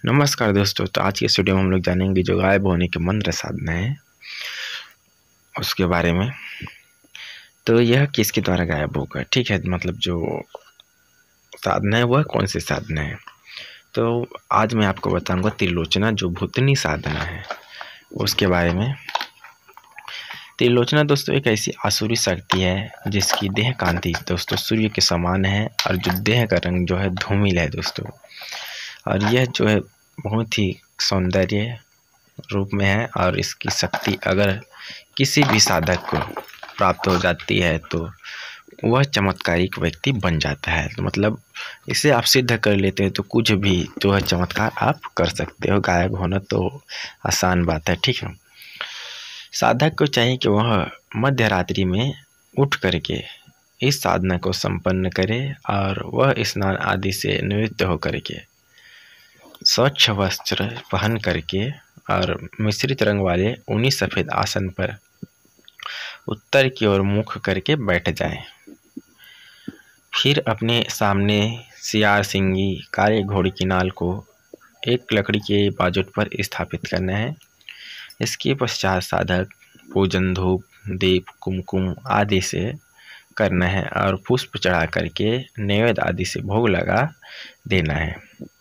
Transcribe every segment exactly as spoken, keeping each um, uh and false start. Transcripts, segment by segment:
नमस्कार दोस्तों। तो आज की इस वीडियो में हम लोग जानेंगे जो गायब होने के मंत्र साधना है उसके बारे में। तो यह किसके द्वारा गायब होगा, ठीक है, मतलब जो साधना है वह कौन सी साधना है। तो आज मैं आपको बताऊंगा त्रिलोचना जो भूतनी साधना है उसके बारे में। त्रिलोचना दोस्तों एक ऐसी आसुरी शक्ति है जिसकी देह कांति दोस्तों सूर्य के समान है और जो देह का रंग जो है धूमिल है दोस्तों। और यह जो है बहुत ही सौंदर्य रूप में है और इसकी शक्ति अगर किसी भी साधक को प्राप्त हो जाती है तो वह चमत्कारिक व्यक्ति बन जाता है। तो मतलब इसे आप सिद्ध कर लेते हैं तो कुछ भी जो है चमत्कार आप कर सकते हो। गायब होना तो आसान बात है, ठीक है। साधक को चाहिए कि वह मध्य रात्रि में उठ करके इस साधना को संपन्न करे और वह स्नान आदि से निवृत्त होकर के स्वच्छ वस्त्र पहन करके और मिश्रित रंग वाले ऊनी सफ़ेद आसन पर उत्तर की ओर मुख करके बैठ जाएं। फिर अपने सामने सियार सिंगी काले घोड़े की नाल को एक लकड़ी के बाजुट पर स्थापित करना है। इसके पश्चात साधक पूजन धूप दीप कुमकुम आदि से करना है और पुष्प चढ़ा करके नैवेद्य आदि से भोग लगा देना है।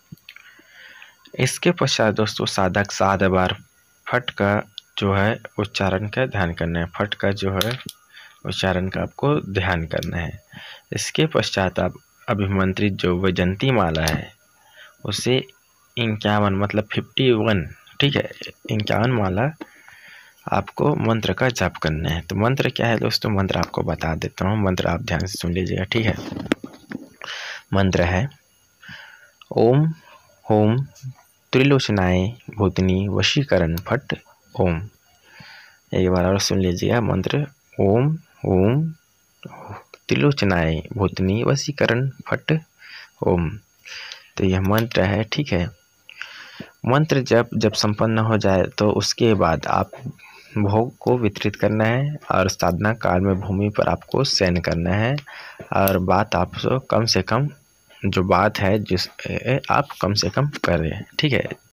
इसके पश्चात दोस्तों साधक सात बार फट का जो है उच्चारण का ध्यान करना है। फट का जो है उच्चारण का आपको ध्यान करना है। इसके पश्चात आप अभिमंत्रित जो वैजंती माला है उसे इक्यावन मतलब फिफ्टी वन, ठीक है, इक्यावन माला आपको मंत्र का जप करना है। तो मंत्र क्या है दोस्तों, मंत्र आपको बता देता हूँ। मंत्र आप ध्यान से सुन लीजिएगा, ठीक है। मंत्र है ओम होम त्रिलोचनाय भूतनी वशीकरण फट ओम। एक बार और सुन लीजिएगा मंत्र ओम ओम त्रिलोचनाय भूतनी वशीकरण फट ओम। तो यह मंत्र है, ठीक है। मंत्र जब जब संपन्न हो जाए तो उसके बाद आप भोग को वितरित करना है और साधना काल में भूमि पर आपको शयन करना है। और बात आपको कम से कम जो बात है जिस आप कम से कम करें, ठीक है।